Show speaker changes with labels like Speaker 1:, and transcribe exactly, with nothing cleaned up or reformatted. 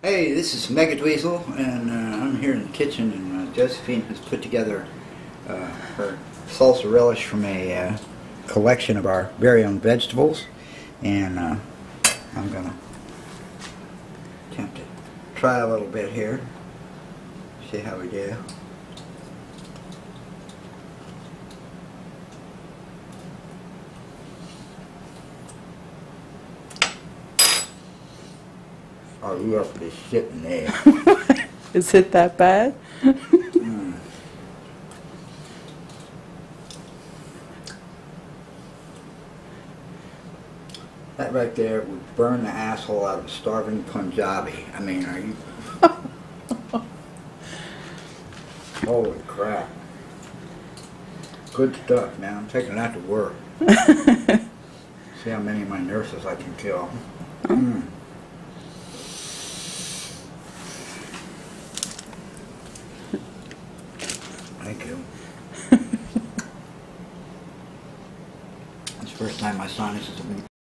Speaker 1: Hey, this is megadweezel, and uh, I'm here in the kitchen, and uh, Josephine has put together uh, her salsa relish from a uh, collection of our very own vegetables, and uh, I'm going to attempt to try a little bit here, see how we do. Oh, you have to be sitting there.
Speaker 2: Is it that bad?
Speaker 1: mm. That right there would burn the asshole out of a starving Punjabi. I mean, are you... Holy crap. Good stuff, man. I'm taking that to work. See how many of my nurses I can kill. Mm. Thank you. It's the first time my sinuses have been